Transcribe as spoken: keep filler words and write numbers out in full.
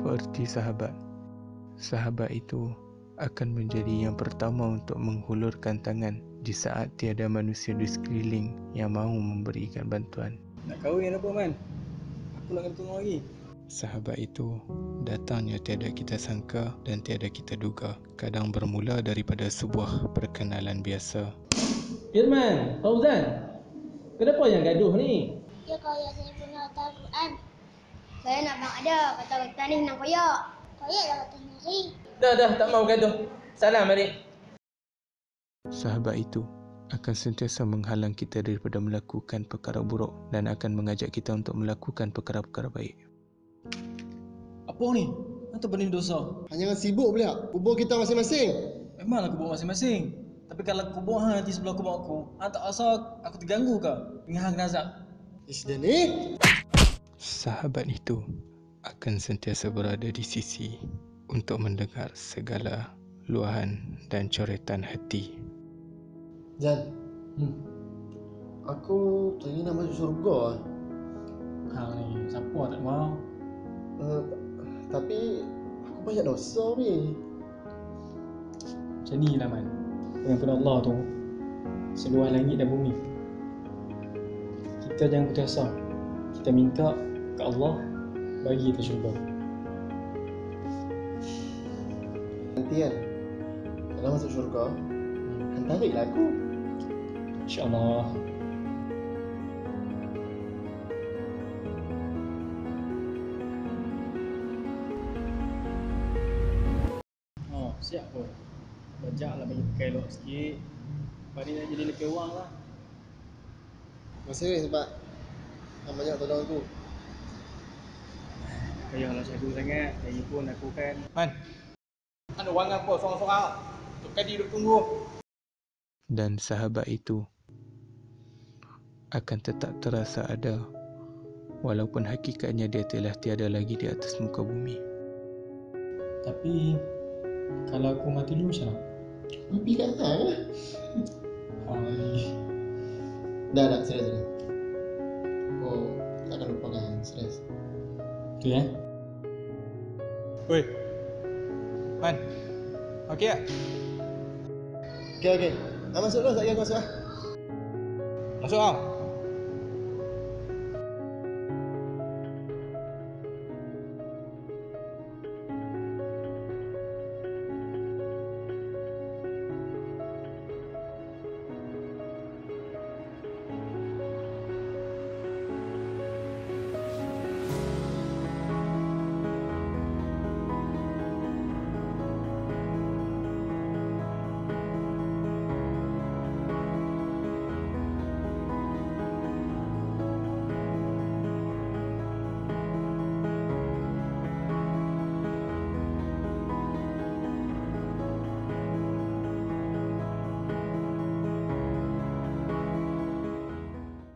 Apa erti sahabat? Sahabat itu akan menjadi yang pertama untuk menghulurkan tangan di saat tiada manusia di sekeliling yang mahu memberikan bantuan. Nak kahwin apa, Man? Aku nak kena tunggu lagi. Sahabat itu datangnya tiada kita sangka dan tiada kita duga. Kadang bermula daripada sebuah perkenalan biasa. Irman, Fauzan, kenapa yang gaduh ni? Ya koyak saya punya kata Al-Quran. Saya nak bang ada kata kita ni nak koyak. Koyak dah kata nyari. Dah, dah, tak mau gaduh. Salam, mari. Sahabat itu akan sentiasa menghalang kita daripada melakukan perkara buruk dan akan mengajak kita untuk melakukan perkara-perkara baik. Apa ni? Apa benih dosa? Jangan sibuk pula. Kubur kita masing-masing. Memanglah kubur masing-masing. Tapi kalau kubur hang nanti sebelah kubur aku, hang tak rasa aku terganggu ke? Dengan hang kena azab. Isda ni. Sahabat itu akan sentiasa berada di sisi untuk mendengar segala luahan dan coretan hati. Jan, Hmm. aku tadi nak masuk syurga. Hang ni, siapa tak mau? Uh, tapi aku banyak dosa ni. Macam ni lah, Man. Pengampun Allah tu seluas langit dan bumi. Kita jangan putus asa. Kita minta ke Allah bagi kita syurga. Nanti kan, kalau masuk syurga, Hmm. hantariklah aku. InsyaAllah. Oh, siap pun. Bajaklah bagi pakai elok sikit. Lepas ni nak jadi lebih wang lah. Terima kasih sebab hang banyak tolong aku. Payahlah saya dulu sangat. Saya pun aku kan. Man, ada wang apa sorang-sorang? Tok Kadi duduk tunggu. Dan sahabat itu akan tetap terasa ada walaupun hakikatnya dia telah tiada lagi di atas muka bumi. Tapi kalau aku mati dulu macam mana? Mimpi kat hang lah. Ha ni. Dah, dah, serius, serius. Oh, takkan lupakan, serius. Tu ya. Oi. Man. Okey tak? Okey, okey. Hang masuk dulu, sekejap aku masuk lah. Masuk ah.